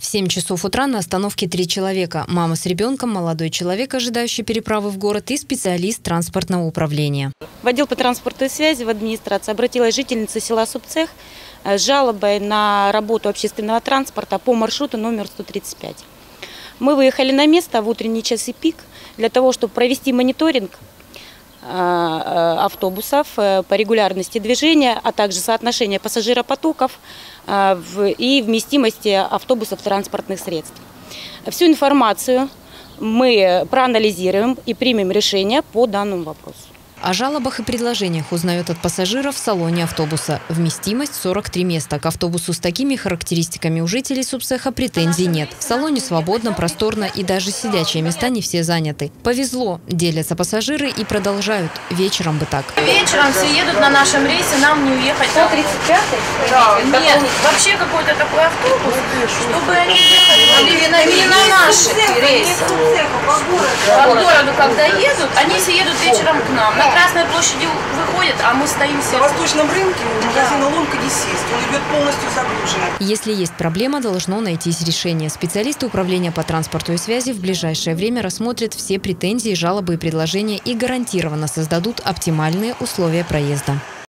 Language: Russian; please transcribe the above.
7 часов утра на остановке 3 человека. Мама с ребенком, молодой человек, ожидающий переправы в город, и специалист транспортного управления. В отдел по транспорту и связи в администрации обратилась жительница села Субцех с жалобой на работу общественного транспорта по маршруту номер 135. Мы выехали на место в утренние часы пик для того, чтобы провести мониторинг автобусов по регулярности движения, а также соотношение пассажиропотоков и вместимости автобусов транспортных средств. Всю информацию мы проанализируем и примем решение по данному вопросу. О жалобах и предложениях узнает от пассажиров в салоне автобуса. Вместимость 43 места. К автобусу с такими характеристиками у жителей Субцеха претензий нет. В салоне свободно, просторно и даже сидячие места не все заняты. Повезло, делятся пассажиры и продолжают. Вечером бы так. Вечером все едут на нашем рейсе, нам не уехать. 135-й? Да, нет, вообще какой-то такой автобус, чтобы они ехали не на наши рейсы. По городу, когда едут, они все едут вечером к нам. На Красной площади выходят, а мы стоим все. На Восточном рынке у магазина «Ломка» не сесть. Он идет полностью загруженный. Если есть проблема, должно найтись решение. Специалисты управления по транспорту и связи в ближайшее время рассмотрят все претензии, жалобы и предложения и гарантированно создадут оптимальные условия проезда.